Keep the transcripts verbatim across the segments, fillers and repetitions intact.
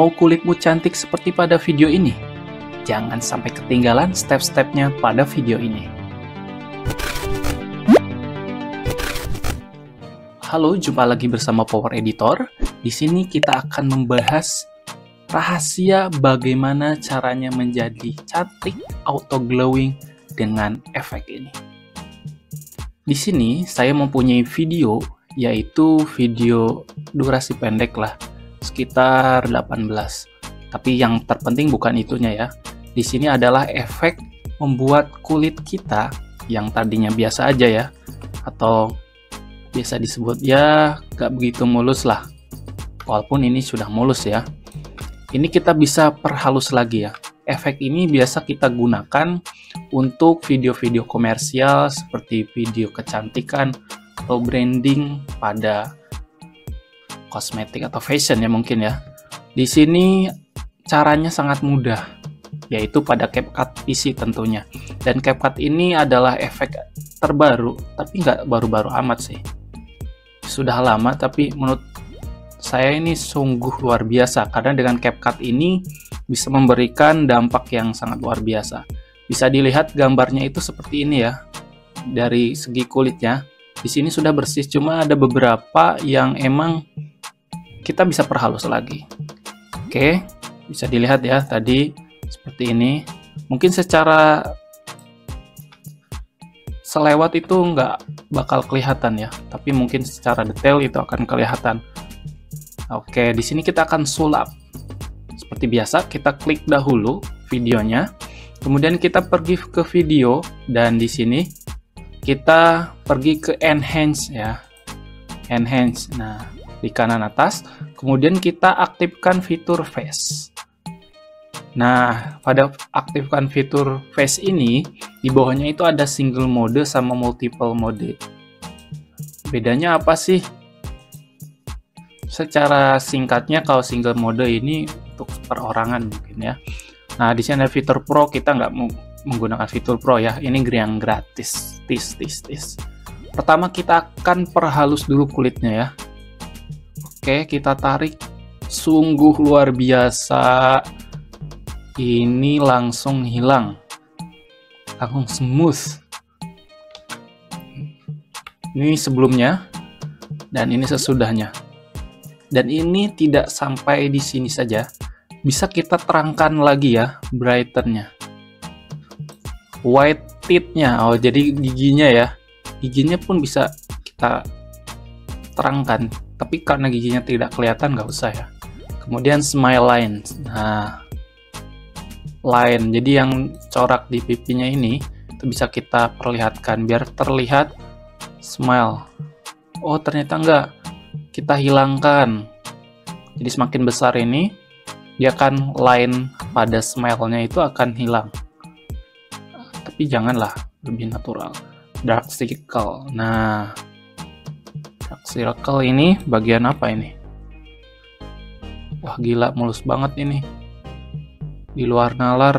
Mau kulitmu cantik seperti pada video ini? Jangan sampai ketinggalan step-stepnya pada video ini. Halo, jumpa lagi bersama Power Editor. Di sini kita akan membahas rahasia bagaimana caranya menjadi cantik auto glowing dengan efek ini. Di sini saya mempunyai video, yaitu video durasi pendek lah, sekitar delapan belas. Tapi yang terpenting bukan itunya ya. Di sini adalah efek membuat kulit kita yang tadinya biasa aja ya, atau biasa disebut ya gak begitu mulus lah. Walaupun ini sudah mulus ya. Ini kita bisa perhalus lagi ya. Efek ini biasa kita gunakan untuk video-video komersial seperti video kecantikan atau branding pada kosmetik atau fashion ya mungkin ya. Di sini caranya sangat mudah, yaitu pada CapCut P C tentunya. Dan CapCut ini adalah efek terbaru, tapi nggak baru-baru amat sih. Sudah lama, tapi menurut saya ini sungguh luar biasa karena dengan CapCut ini bisa memberikan dampak yang sangat luar biasa. Bisa dilihat gambarnya itu seperti ini ya. Dari segi kulitnya, di sini sudah bersih, cuma ada beberapa yang emang kita bisa perhalus lagi. Oke, bisa dilihat ya tadi seperti ini. Mungkin secara selewat itu nggak bakal kelihatan ya, tapi mungkin secara detail itu akan kelihatan. Oke, di sini kita akan sulap. Seperti biasa, kita klik dahulu videonya, kemudian kita pergi ke video, dan di sini kita pergi ke enhance ya, enhance. Nah, di kanan atas, kemudian kita aktifkan fitur face. Nah, pada aktifkan fitur face ini, di bawahnya itu ada single mode sama multiple mode. Bedanya apa sih? Secara singkatnya, kalau single mode ini untuk perorangan mungkin ya. Nah, di sini ada fitur pro, kita nggak mau menggunakan fitur pro ya. Ini yang gratis. Tis, tis, tis. Pertama kita akan perhalus dulu kulitnya ya. Oke, kita tarik. Sungguh luar biasa. Ini langsung hilang. Langsung smooth. Ini sebelumnya. Dan ini sesudahnya. Dan ini tidak sampai di sini saja. Bisa kita terangkan lagi ya, brighten-nya. White teeth-nya. Oh, jadi giginya ya. Giginya pun bisa kita terangkan. Tapi karena giginya tidak kelihatan, nggak usah ya. Kemudian smile line. Nah, line. Jadi yang corak di pipinya ini itu bisa kita perlihatkan biar terlihat smile. Oh, ternyata enggak. Kita hilangkan. Jadi semakin besar ini, dia akan line pada smile-nya itu akan hilang. Tapi janganlah, lebih natural. Dark circle. Nah, dark circle ini bagian apa ini? Wah, gila, mulus banget ini. Di luar nalar.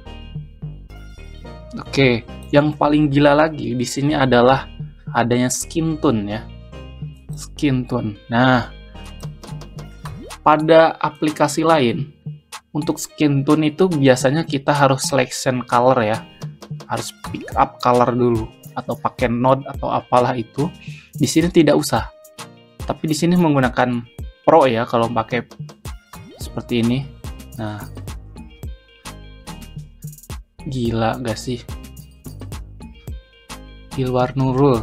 Oke, yang paling gila lagi di sini adalah adanya skin tone ya. Skin tone. Nah, pada aplikasi lain untuk skin tone itu biasanya kita harus selection color ya. Harus pick up color dulu atau pakai node atau apalah itu. Di sini tidak usah. Tapi di sini menggunakan pro ya kalau pakai seperti ini. Nah, gila gak sih? Di luar nurul.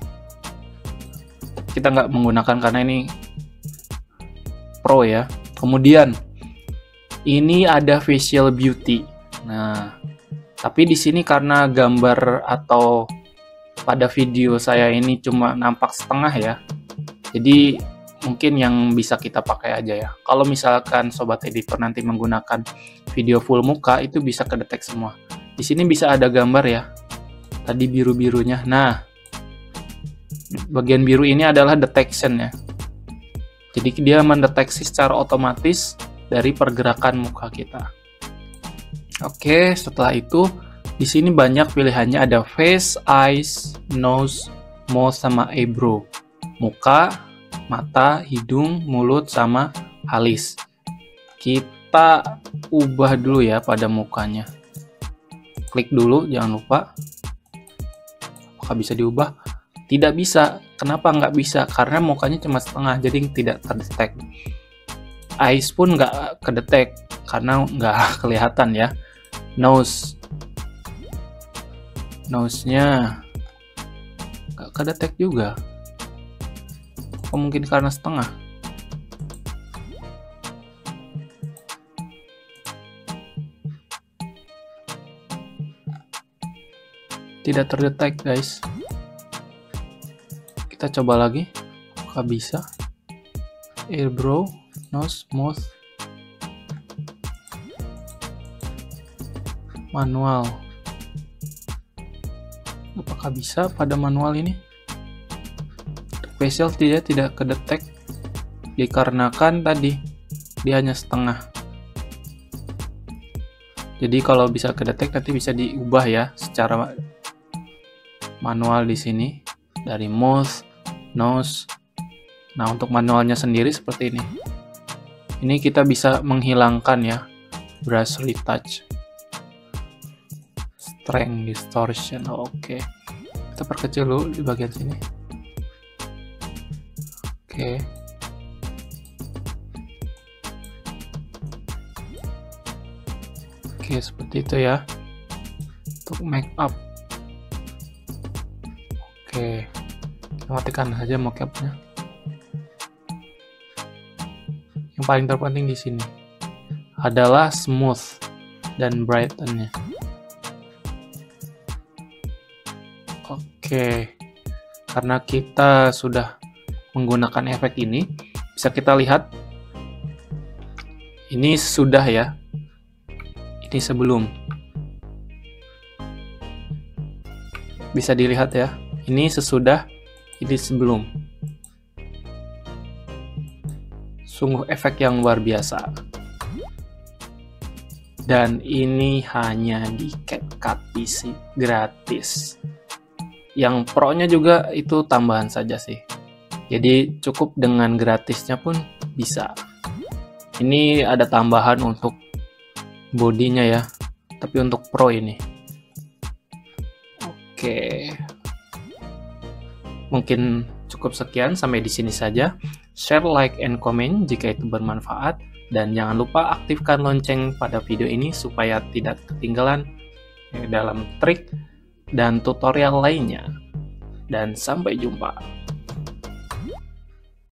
Kita nggak menggunakan karena ini pro ya. Kemudian ini ada facial beauty. Nah, tapi di sini karena gambar atau pada video saya ini cuma nampak setengah ya. Jadi mungkin yang bisa kita pakai aja ya. Kalau misalkan sobat editor nanti menggunakan video full muka, itu bisa kedetek semua. Di sini bisa ada gambar ya. Tadi biru-birunya. Nah, bagian biru ini adalah detection ya. Jadi dia mendeteksi secara otomatis dari pergerakan muka kita. Oke, setelah itu di sini banyak pilihannya, ada face, eyes, nose, mouth sama eyebrow. Muka, mata, hidung, mulut sama alis. Kita ubah dulu ya pada mukanya. Klik dulu, jangan lupa. Apakah bisa diubah? Tidak bisa. Kenapa nggak bisa? Karena mukanya cuma setengah, jadi tidak terdetek. Eyes pun nggak kedetek, karena nggak kelihatan ya. Nose. Nose-nya nggak kedetek juga. Kok mungkin karena setengah? Tidak terdetek, guys. Kita coba lagi. Apakah bisa? Eyebrow, nose, mouth. Manual. Apakah bisa pada manual ini? Facial dia tidak kedetek dikarenakan tadi dia hanya setengah. Jadi kalau bisa kedetek nanti bisa diubah ya secara manual di sini dari mouth, nose. Nah, untuk manualnya sendiri seperti ini. Ini kita bisa menghilangkan ya brush retouch, strength distortion. Oke, kita perkecil dulu di bagian sini. Oke, oke seperti itu ya untuk make up. Oke, kita matikan saja mock-up-nya. Yang paling terpenting di sini adalah smooth dan brighten-nya. Oke, karena kita sudah menggunakan efek ini, bisa kita lihat ini sudah ya, ini sebelum, bisa dilihat ya, ini sesudah, ini sebelum. Sungguh efek yang luar biasa. Dan ini hanya di CapCut P C gratis. Yang pro-nya juga itu tambahan saja sih. Jadi cukup dengan gratisnya pun bisa. Ini ada tambahan untuk bodinya ya, tapi untuk pro ini. Oke. Mungkin cukup sekian, sampai di sini saja. Share, like, and comment jika itu bermanfaat. Dan jangan lupa aktifkan lonceng pada video ini supaya tidak ketinggalan dalam trik dan tutorial lainnya. Dan sampai jumpa.